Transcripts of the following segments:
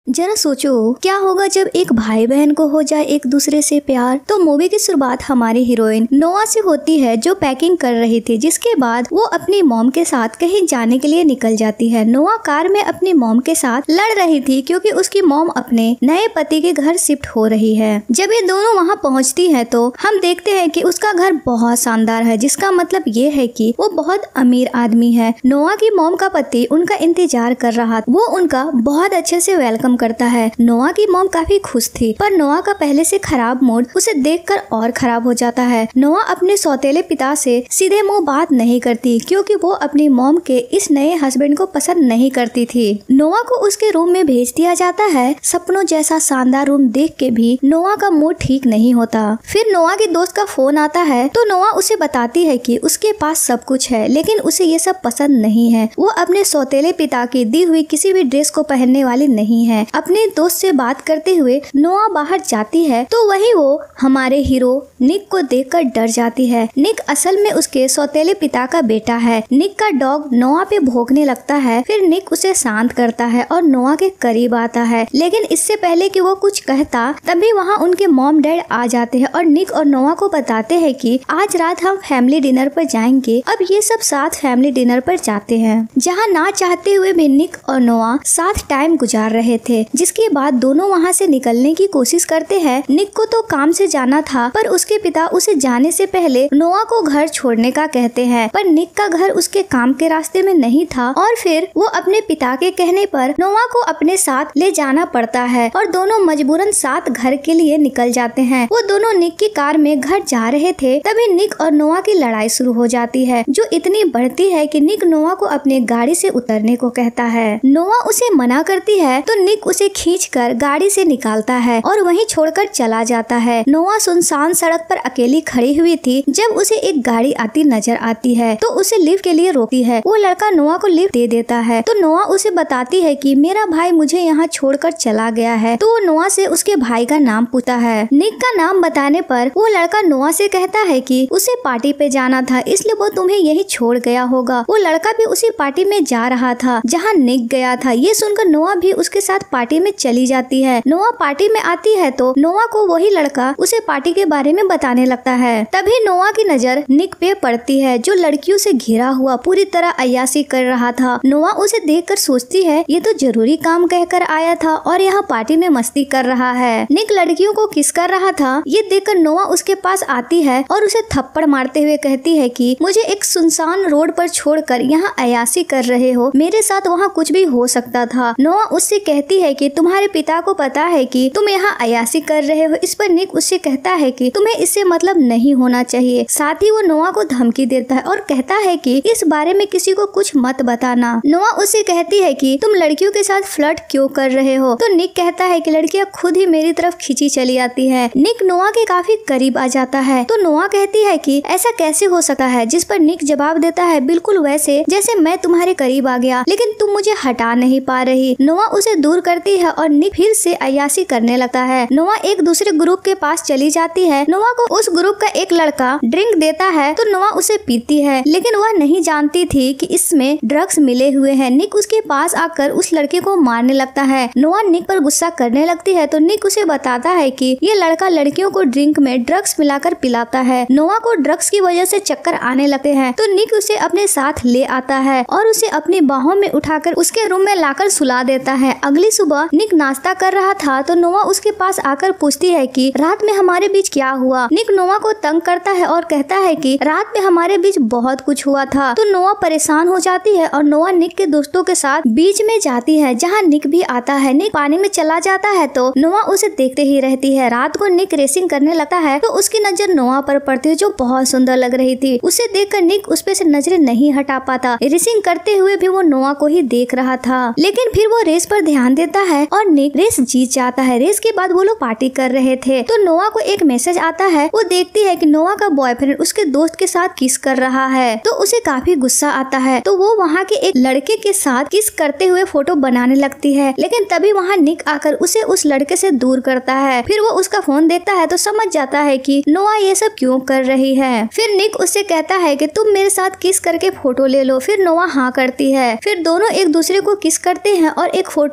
जरा सोचो क्या होगा जब एक भाई बहन को हो जाए एक दूसरे से प्यार। तो मूवी की शुरुआत हमारी हीरोइन नोआ से होती है जो पैकिंग कर रही थी, जिसके बाद वो अपनी मॉम के साथ कहीं जाने के लिए निकल जाती है। नोआ कार में अपनी मॉम के साथ लड़ रही थी क्योंकि उसकी मॉम अपने नए पति के घर शिफ्ट हो रही है। जब ये दोनों वहाँ पहुँचती है तो हम देखते हैं कि उसका घर बहुत शानदार है, जिसका मतलब ये है कि वो बहुत अमीर आदमी है। नोआ की मॉम का पति उनका इंतजार कर रहा, वो उनका बहुत अच्छे से वेलकम करता है। नोआ की मॉम काफी खुश थी, पर नोआ का पहले से खराब मूड उसे देखकर और खराब हो जाता है। नोआ अपने सौतेले पिता से सीधे मुंह बात नहीं करती क्योंकि वो अपनी मॉम के इस नए हस्बैंड को पसंद नहीं करती थी। नोआ को उसके रूम में भेज दिया जाता है। सपनों जैसा शानदार रूम देख के भी नोआ का मूड ठीक नहीं होता। फिर नोआ के दोस्त का फोन आता है तो नोआ उसे बताती है कि उसके पास सब कुछ है, लेकिन उसे ये सब पसंद नहीं है। वो अपने सौतेले पिता की दी हुई किसी भी ड्रेस को पहनने वाली नहीं है। अपने दोस्त से बात करते हुए नोआ बाहर जाती है तो वही वो हमारे हीरो निक को देखकर डर जाती है। निक असल में उसके सौतेले पिता का बेटा है। निक का डॉग नोआ पे भौंकने लगता है। फिर निक उसे शांत करता है और नोआ के करीब आता है, लेकिन इससे पहले कि वो कुछ कहता तभी वहाँ उनके मॉम डैड आ जाते हैं और निक और नोआ को बताते हैं कि आज रात हम फैमिली डिनर पर जाएंगे। अब ये सब साथ फैमिली डिनर पर जाते हैं, जहाँ ना चाहते हुए भी निक और नोआ साथ टाइम गुजार रहे थे। जिसके बाद दोनों वहाँ से निकलने की कोशिश करते हैं। निक को तो काम से जाना था, पर उसके पिता उसे जाने से पहले नोआ को घर छोड़ने का कहते हैं, पर निक का घर उसके काम के रास्ते में नहीं था और फिर वो अपने पिता के कहने पर नोआ को अपने साथ ले जाना पड़ता है और दोनों मजबूरन साथ घर के लिए निकल जाते हैं। वो दोनों निक की कार में घर जा रहे थे, तभी निक और नोआ की लड़ाई शुरू हो जाती है, जो इतनी बढ़ती है कि निक नोआ को अपने गाड़ी से उतरने को कहता है। नोआ उसे मना करती है तो निक उसे खींचकर गाड़ी से निकालता है और वहीं छोड़कर चला जाता है। नोआ सुनसान सड़क पर अकेली खड़ी हुई थी जब उसे एक गाड़ी आती नजर आती है तो उसे लिफ्ट के लिए रोकती है। वो लड़का नोआ को लिफ्ट दे देता है तो नोआ उसे बताती है कि मेरा भाई मुझे यहाँ छोड़कर चला गया है। तो वो नोआ से उसके भाई का नाम पूछता है। निक का नाम बताने पर वो लड़का नोआ से कहता है कि उसे पार्टी पे जाना था, इसलिए वो तुम्हें यही छोड़ गया होगा। वो लड़का भी उसी पार्टी में जा रहा था जहाँ निक गया था। ये सुनकर नोआ भी उसके साथ पार्टी में चली जाती है। नोआ पार्टी में आती है तो नोआ को वही लड़का उसे पार्टी के बारे में बताने लगता है। तभी नोआ की नजर निक पे पड़ती है, जो लड़कियों से घिरा हुआ पूरी तरह अय्याशी कर रहा था। नोआ उसे देखकर सोचती है ये तो जरूरी काम कहकर आया था और यहाँ पार्टी में मस्ती कर रहा है। निक लड़कियों को किस कर रहा था ये देखकर नोआ उसके पास आती है और उसे थप्पड़ मारते हुए कहती है कि मुझे एक सुनसान रोड पर छोड़कर यहाँ अय्याशी कर रहे हो, मेरे साथ वहाँ कुछ भी हो सकता था। नोआ उससे कहती है कि तुम्हारे पिता को पता है कि तुम यहाँ अय्याशी कर रहे हो। इस पर निक उससे कहता है कि तुम्हें इससे मतलब नहीं होना चाहिए। साथ ही वो नोआ को धमकी देता है और कहता है कि इस बारे में किसी को कुछ मत बताना। नोआ उससे कहती है कि तुम लड़कियों के साथ फ्लर्ट क्यों कर रहे हो। तो निक कहता है कि लड़कियां खुद ही मेरी तरफ खींची चली आती है। निक नोआ के काफी करीब आ जाता है तो नोआ कहती है कि ऐसा कैसे हो सकता है, जिस पर निक जवाब देता है बिल्कुल वैसे जैसे मैं तुम्हारे करीब आ गया, लेकिन तुम मुझे हटा नहीं पा रही। नोआ उसे दूर करती है और निक फिर से अय्याशी करने लगता है। नोआ एक दूसरे ग्रुप के पास चली जाती है। नोआ को उस ग्रुप का एक लड़का ड्रिंक देता है तो नोआ उसे पीती है, लेकिन वह नहीं जानती थी कि इसमें ड्रग्स मिले हुए हैं। निक उसके पास आकर उस लड़के को मारने लगता है। नोआ निक पर गुस्सा करने लगती है तो निक उसे बताता है कि ये लड़का लड़कियों को ड्रिंक में ड्रग्स मिलाकर पिलाता है। नोआ को ड्रग्स की वजह से चक्कर आने लगते हैं तो निक उसे अपने साथ ले आता है और उसे अपनी बाहों में उठाकर उसके रूम में लाकर सुला देता है। अगली सुबह निक नाश्ता कर रहा था तो नोआ उसके पास आकर पूछती है कि रात में हमारे बीच क्या हुआ। निक नोआ को तंग करता है और कहता है कि रात में हमारे बीच बहुत कुछ हुआ था। तो नोआ परेशान हो जाती है और नोआ निक के दोस्तों के साथ बीच में जाती है, जहाँ निक भी आता है। निक पानी में चला जाता है तो नोआ उसे देखते ही रहती है। रात को निक रेसिंग करने लगता है तो उसकी नजर नोआ पर पड़ती है, जो बहुत सुंदर लग रही थी। उसे देखकर निक उस पे से नजरें नहीं हटा पाता। रेसिंग करते हुए भी वो नोआ को ही देख रहा था, लेकिन फिर वो रेस पर ध्यान देता है और निक रेस जीत जाता है। रेस के बाद वो लोग पार्टी कर रहे थे तो नोआ को एक मैसेज आता है। वो देखती है कि नोआ का बॉयफ्रेंड उसके दोस्त के साथ किस कर रहा है तो उसे काफी गुस्सा आता है। तो वो वहाँ के एक लड़के के साथ किस करते हुए फोटो बनाने लगती है, लेकिन तभी वहाँ निक आकर उसे उस लड़के से दूर करता है। फिर वो उसका फोन देखता है तो समझ जाता है कि नोआ ये सब क्यों कर रही है। फिर निक उससे कहता है कि तुम मेरे साथ किस करके फोटो ले लो। फिर नोआ हाँ करती है। फिर दोनों एक दूसरे को किस करते हैं और एक फोटो लेकर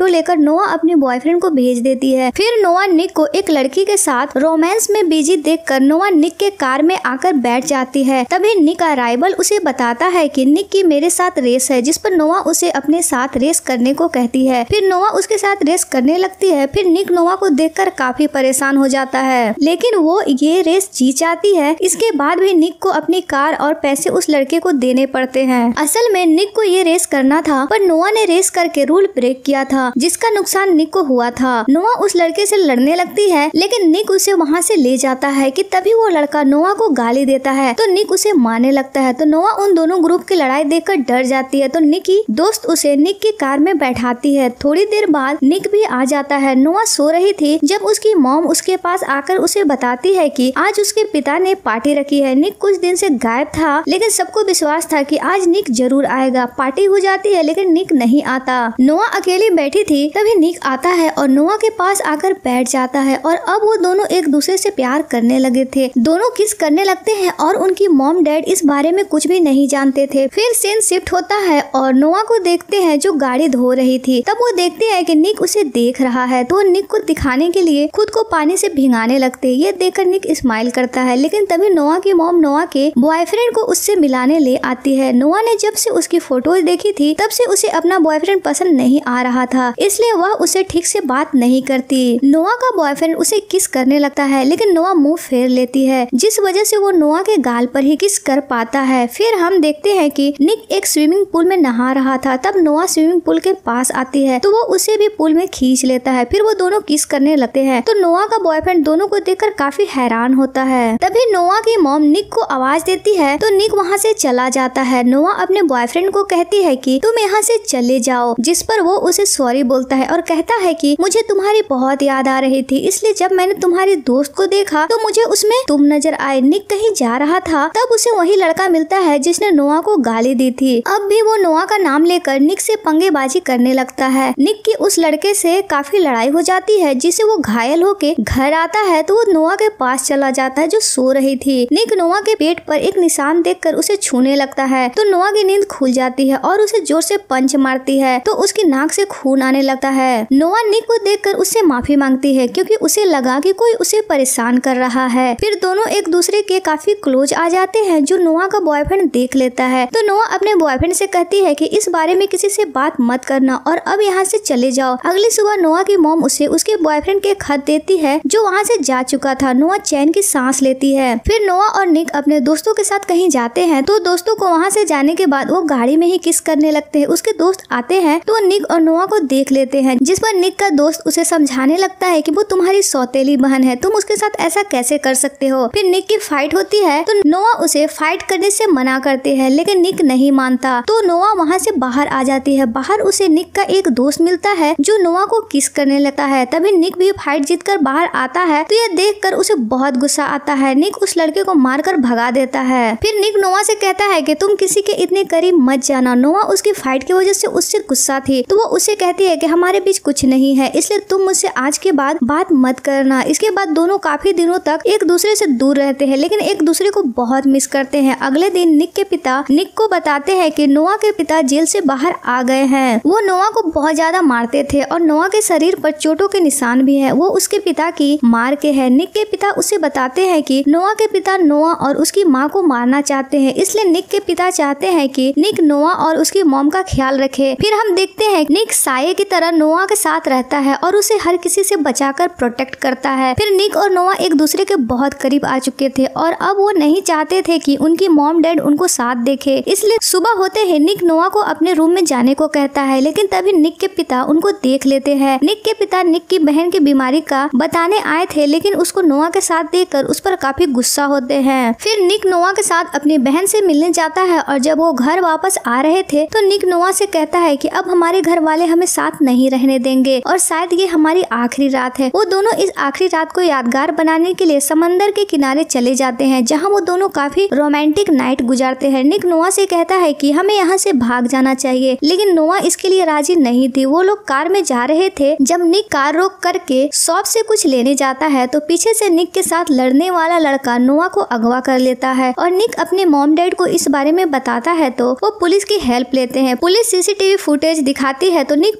नोआ अपने बॉयफ्रेंड को भेज देती है। फिर नोआ निक को एक लड़की के साथ रोमांस में बिजी देखकर नोआ निक के कार में आकर बैठ जाती है। तभी निक का राइवल उसे बताता है कि निक की मेरे साथ रेस है, जिस पर नोआ उसे अपने साथ रेस करने को कहती है। फिर नोआ उसके साथ रेस करने लगती है। फिर निक नोआ को देखकर काफी परेशान हो जाता है, लेकिन वो ये रेस जीत जाती है। इसके बाद भी निक को अपनी कार और पैसे उस लड़के को देने पड़ते हैं। असल में निक को ये रेस करना था, पर नोआ ने रेस करके रूल ब्रेक किया था, जिसका नुकसान निक को हुआ था। नोआ उस लड़के से लड़ने लगती है, लेकिन निक उसे वहाँ से ले जाता है कि तभी वो लड़का नोआ को गाली देता है, तो निक उसे मारने लगता है। तो नोआ उन दोनों ग्रुप की लड़ाई देखकर डर जाती है, तो निक की दोस्त उसे निक की कार में बैठाती है। थोड़ी देर बाद निक भी आ जाता है। नोआ सो रही थी जब उसकी मॉम उसके पास आकर उसे बताती है कि आज उसके पिता ने पार्टी रखी है। निक कुछ दिन से गायब था, लेकिन सबको विश्वास था कि आज निक जरूर आएगा। पार्टी हो जाती है, लेकिन निक नहीं आता। नोआ अकेली बैठी थी, तभी निक आता है और नोआ के पास आकर बैठ जाता है, और अब वो दोनों एक दूसरे से प्यार करने लगे थे। दोनों किस करने लगते हैं और उनकी मॉम डैड इस बारे में कुछ भी नहीं जानते थे। फिर सीन शिफ्ट होता है और नोआ को देखते हैं जो गाड़ी धो रही थी। तब वो देखते हैं कि निक उसे देख रहा है, तो वो निक को दिखाने के लिए खुद को पानी से भिगाने लगते हैं। ये देखकर निक स्माइल करता है, लेकिन तभी नोआ की मॉम नोआ के बॉयफ्रेंड को उससे मिलाने ले आती है। नोआ ने जब से उसकी फोटोज देखी थी, तब से उसे अपना बॉयफ्रेंड पसंद नहीं आ रहा था, इसलिए वह उसे ठीक से बात नहीं करती। नोआ का बॉयफ्रेंड उसे किस करने लगता है, लेकिन नोआ मुंह फेर लेती है, जिस वजह से वो नोआ के गाल पर ही किस कर पाता है। फिर हम देखते हैं कि निक एक स्विमिंग पूल में नहा रहा था। तब नोआ स्विमिंग पूल के पास आती है, तो वो उसे भी पूल में खींच लेता है। फिर वो दोनों किस करने लगते हैं, तो नोआ का बॉयफ्रेंड दोनों को देखकर काफी हैरान होता है। तभी नोआ की मॉम निक को आवाज देती है, तो निक वहाँ से चला जाता है। नोआ अपने बॉयफ्रेंड को कहती है कि तुम यहाँ से चले जाओ, जिस पर वो उसे सॉरी बोलता है और कहता है कि मुझे तुम्हारी बहुत याद आ रही थी, इसलिए जब मैंने तुम्हारी दोस्त को देखा तो मुझे उसमें तुम नजर आए। निक कहीं जा रहा था, तब उसे वही लड़का मिलता है जिसने नोआ को गाली दी थी। अब भी वो नोआ का नाम लेकर निक से पंगेबाजी करने लगता है। निक की उस लड़के से काफी लड़ाई हो जाती है, जिससे वो घायल होके घर आता है, तो वो नोआ के पास चला जाता है जो सो रही थी। निक नोआ के पेट पर एक निशान देखकर उसे छूने लगता है, तो नोआ की नींद खुल जाती है और उसे जोर से पंच मारती है, तो उसकी नाक से खून आने लगता है। नोआ निक को देखकर उससे माफी मांगती है, क्योंकि उसे लगा कि कोई उसे परेशान कर रहा है। फिर दोनों एक दूसरे के काफी क्लोज आ जाते हैं, जो नोआ का बॉयफ्रेंड देख लेता है। तो नोआ अपने बॉयफ्रेंड से कहती है कि इस बारे में किसी से बात मत करना और अब यहाँ से चले जाओ। अगली सुबह नोआ की मॉम उसे उसके बॉयफ्रेंड के खत देती है, जो वहाँ से जा चुका था। नोआ चैन की सांस लेती है। फिर नोआ और निक अपने दोस्तों के साथ कहीं जाते हैं, तो दोस्तों को वहाँ से जाने के बाद वो गाड़ी में ही किस करने लगते हैं। उसके दोस्त आते हैं, तो निक और नोआ को देख लेते हैं, जिस पर निक का दोस्त उसे समझाने लगता है कि वो तुम्हारी सौतेली बहन है, तुम उसके साथ ऐसा कैसे कर सकते हो। फिर निक की फाइट होती है, तो नोआ उसे फाइट करने से मना करते हैं, लेकिन निक नहीं मानता। तो नोआ वहाँ से बाहर आ जाती है। बाहर उसे निक का एक दोस्त मिलता है, जो नोआ को किस करने लगता है। तभी निक भी फाइट जीतकर बाहर आता है, तो यह देखकर उसे बहुत गुस्सा आता है। निक उस लड़के को मारकर भगा देता है। फिर निक नोआ से कहता है कि तुम किसी के इतने करीब मत जाना। नोआ उसकी फाइट की वजह से उससे गुस्सा थी, तो वो उसे कहती है कि हमारे बीच कुछ नहीं है, इसलिए तुम मुझसे आज के बाद बात मत करना। इसके बाद दोनों काफी दिनों तक एक दूसरे से दूर रहते हैं, लेकिन एक दूसरे को बहुत मिस करते हैं। अगले दिन निक के पिता निक को बताते हैं कि नोआ के पिता जेल से बाहर आ गए हैं। वो नोआ को बहुत ज्यादा मारते थे और नोआ के शरीर पर चोटों के निशान भी है, वो उसके पिता की मार के है। निक के पिता उसे बताते हैं कि नोआ के पिता नोआ और उसकी माँ को मारना चाहते हैं, इसलिए निक के पिता चाहते हैं कि निक नोआ और उसकी मॉम का ख्याल रखे। फिर हम देखते हैं निक साये की तरह नोआ के साथ रहता है और उसे हर किसी से बचाकर प्रोटेक्ट करता है। फिर निक और नोआ एक दूसरे के बहुत करीब आ चुके थे और अब वो नहीं चाहते थे कि उनकी मॉम डैड उनको साथ देखे, इसलिए सुबह होते ही निक नोआ को अपने रूम में जाने को कहता है, लेकिन तभी निक के पिता उनको देख लेते हैं। निक के पिता निक की बहन की बीमारी का बताने आए थे, लेकिन उसको नोआ के साथ देखकर उस पर काफी गुस्सा होते हैं। फिर निक नोआ के साथ अपनी बहन से मिलने जाता है और जब वो घर वापस आ रहे थे, तो निक नोआ से कहता है कि अब हमारे घर वाले हमें साथ नहीं रहने देंगे और शायद ये हमारी आखिरी रात है। वो दोनों इस आखिरी रात को यादगार बनाने के लिए समंदर के किनारे चले जाते हैं, जहाँ वो दोनों काफी रोमांटिक नाइट गुजारते हैं। निक नोआ से कहता है कि हमें यहाँ से भाग जाना चाहिए, लेकिन नोआ इसके लिए राजी नहीं थी। वो लोग कार में जा रहे थे, जब निक कार रोक करके शॉप से कुछ लेने जाता है, तो पीछे से निक के साथ लड़ने वाला लड़का नोआ को अगवा कर लेता है और निक अपने मॉम डैड को इस बारे में बताता है, तो वो पुलिस की हेल्प लेते हैं। पुलिस सीसीटीवी फुटेज दिखाती है, तो निक पहचान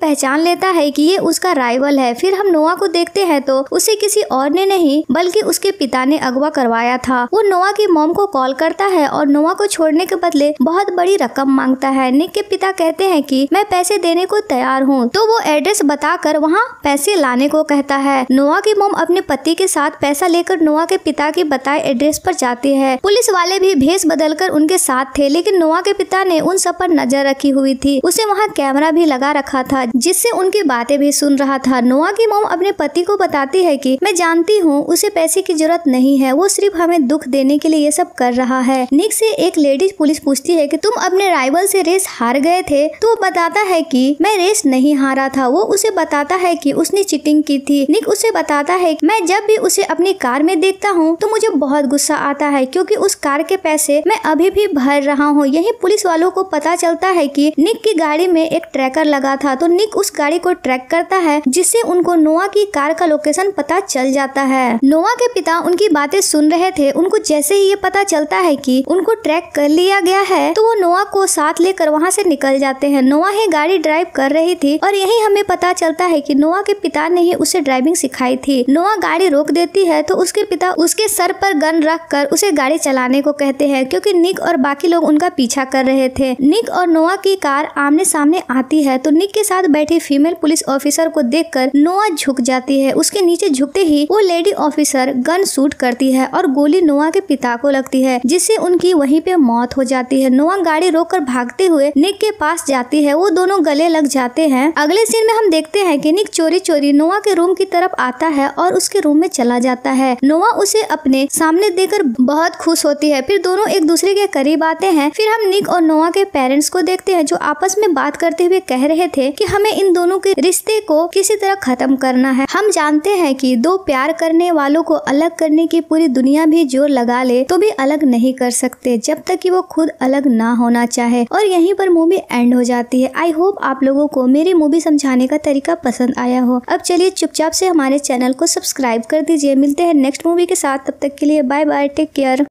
लेता है कि ये उसका राइवल है। फिर हम नोआ को देखते हैं तो उसे किसी और ने नहीं बल्कि उसके पिता ने अगवा करवाया था। वो नोआ की मॉम को कॉल करता है और नोआ को छोड़ने के बदले बहुत बड़ी रकम मांगता है। निक के पिता कहते हैं कि मैं पैसे देने को तैयार हूँ, तो वो एड्रेस बताकर वहाँ पैसे लाने को कहता है। नोआ की मॉम अपने पति के साथ पैसा लेकर नोआ के पिता के बताए एड्रेस पर जाती है। पुलिस वाले भी भेष बदलकर उनके साथ थे, लेकिन नोआ के पिता ने उन सब पर नजर रखी हुई थी। उसे वहाँ कैमरा भी लगा रखा था जिससे उनकी बातें भी सुन रहा था। नोआ की मॉम अपने पति को बताती है कि मैं जानती हूँ उसे पैसे की जरूरत नहीं है, वो सिर्फ हमें दुख देने के लिए ये सब कर रहा है। निक से एक लेडीज पुलिस पूछती है कि तुम अपने राइवल से रेस हार गए थे, तो वो बताता है कि मैं रेस नहीं हारा था। वो उसे बताता है कि उसने चीटिंग की थी। निक उसे बताता है कि मैं जब भी उसे अपनी कार में देखता हूँ तो मुझे बहुत गुस्सा आता है, क्योंकि उस कार के पैसे मैं अभी भी भर रहा हूँ। यही पुलिस वालों को पता चलता है कि निक की गाड़ी में एक ट्रैकर लगा था, तो निक उस गाड़ी को ट्रैक करता है जिससे उनको नोआ की कार का लोकेशन पता चल जाता है। नोआ के पिता उनकी बातें सुन रहे थे। उनको जैसे ही ये पता चलता है कि उनको ट्रैक कर लिया गया है तो वो नोआ को साथ लेकर वहाँ से निकल जाते हैं। नोआ ही गाड़ी ड्राइव कर रही थी और यही हमें पता चलता है कि नोआ के पिता ने ही उसे ड्राइविंग सिखाई थी। नोआ गाड़ी रोक देती है तो उसके पिता उसके सर पर गन रख कर उसे गाड़ी चलाने को कहते हैं, क्योंकि निक और बाकी लोग उनका पीछा कर रहे थे। निक और नोआ की कार आमने सामने आती है तो निक के साथ बैठी फीमेल पुलिस ऑफिसर को देखकर नोआ झुक जाती है। उसके नीचे झुकते ही वो लेडी ऑफिसर गन शूट करती है और गोली नोआ के पिता को लगती है, जिससे उनकी वहीं पे मौत हो जाती है। नोआ गाड़ी रोककर भागते हुए निक के पास जाती है। वो दोनों गले लग जाते हैं। अगले सीन में हम देखते हैं कि निक चोरी चोरी नोआ के रूम की तरफ आता है और उसके रूम में चला जाता है। नोआ उसे अपने सामने देखकर बहुत खुश होती है। फिर दोनों एक दूसरे के करीब आते हैं। फिर हम निक और नोआ के पेरेंट्स को देखते हैं जो आपस में बात करते हुए कह रहे थे कि हमें इन दोनों के रिश्ते को किसी तरह खत्म करना है। हम जानते हैं कि दो प्यार करने वालों को अलग करने की पूरी दुनिया भी जोर लगा ले तो भी अलग नहीं कर सकते जब तक कि वो खुद अलग ना होना चाहे। और यहीं पर मूवी एंड हो जाती है। आई होप आप लोगों को मेरी मूवी समझाने का तरीका पसंद आया हो। अब चलिए चुपचाप से हमारे चैनल को सब्सक्राइब कर दीजिए। मिलते हैं नेक्स्ट मूवी के साथ, तब तक के लिए बाय बाय, टेक केयर।